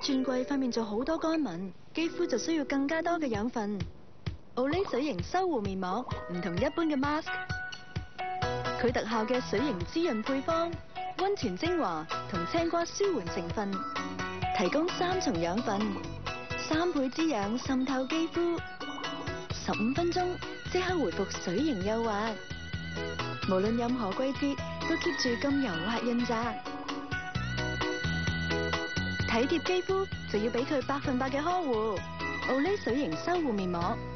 轉季塊面做好多乾紋，肌膚就需要更加多嘅養分。Olay 水型修護面膜唔同一般嘅 mask， 佢特效嘅水型滋潤配方、溫泉精華同青瓜舒緩成分，提供3重養分，3倍滋養滲透肌膚，15分鐘即刻回復水型幼滑。無論任何季節都 keep 住咁柔滑潤澤。體貼肌膚就要俾佢100%嘅呵護，Olay 水型修護面膜。